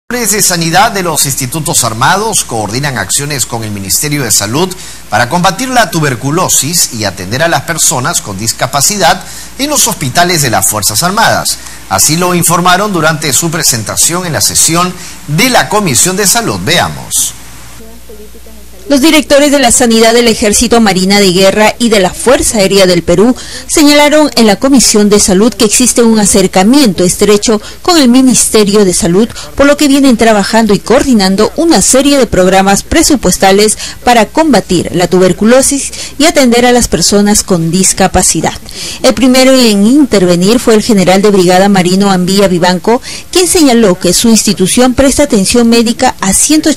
De Sanidad de los Institutos Armados coordinan acciones con el Ministerio de Salud para combatir la tuberculosis y atender a las personas con discapacidad en los hospitales de las Fuerzas Armadas. Así lo informaron durante su presentación en la sesión de la Comisión de Salud. Veamos. Los directores de la Sanidad del Ejército, Marina de Guerra y de la Fuerza Aérea del Perú señalaron en la Comisión de Salud que existe un acercamiento estrecho con el Ministerio de Salud, por lo que vienen trabajando y coordinando una serie de programas presupuestales para combatir la tuberculosis y atender a las personas con discapacidad. El primero en intervenir fue el general de brigada Marino Ambilla Vivanco, quien señaló que su institución presta atención médica a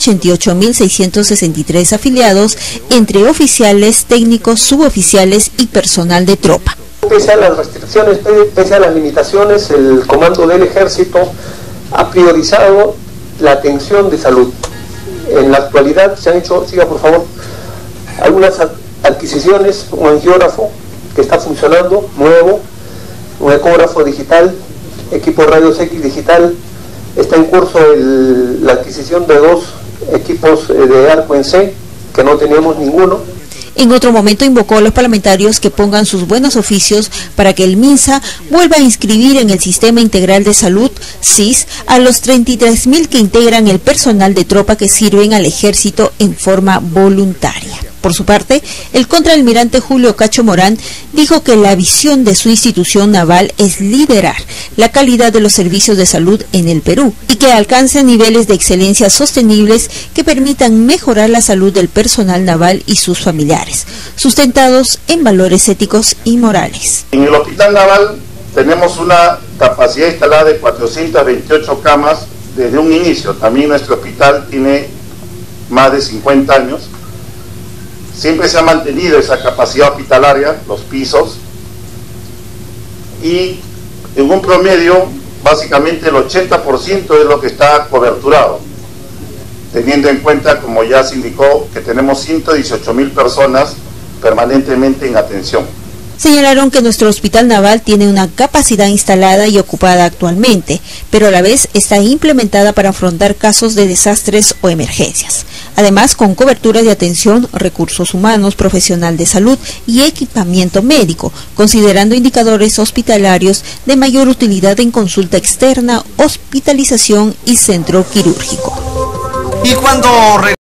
188.663 afiliados entre oficiales, técnicos, suboficiales y personal de tropa. Pese a las restricciones, pese a las limitaciones, el comando del ejército ha priorizado la atención de salud. En la actualidad se han hecho, siga por favor, algunas adquisiciones, un angiógrafo que está funcionando, nuevo, un ecógrafo digital, equipo de rayos X digital, está en curso la adquisición de 2 equipos de arco en C, que no teníamos ninguno. En otro momento invocó a los parlamentarios que pongan sus buenos oficios para que el MINSA vuelva a inscribir en el Sistema Integral de Salud, SIS, a los 33.000 que integran el personal de tropa que sirven al ejército en forma voluntaria. Por su parte, el contraalmirante Julio Cacho Morán dijo que la visión de su institución naval es liderar la calidad de los servicios de salud en el Perú y que alcance niveles de excelencia sostenibles que permitan mejorar la salud del personal naval y sus familiares, sustentados en valores éticos y morales. En el Hospital Naval tenemos una capacidad instalada de 428 camas desde un inicio. También nuestro hospital tiene más de 50 años. Siempre se ha mantenido esa capacidad hospitalaria, los pisos, y en un promedio, básicamente el 80% es lo que está coberturado, teniendo en cuenta, como ya se indicó, que tenemos 118.000 personas permanentemente en atención. Señalaron que nuestro hospital naval tiene una capacidad instalada y ocupada actualmente, pero a la vez está implementada para afrontar casos de desastres o emergencias. Además, con cobertura de atención, recursos humanos, profesional de salud y equipamiento médico, considerando indicadores hospitalarios de mayor utilidad en consulta externa, hospitalización y centro quirúrgico. Y cuando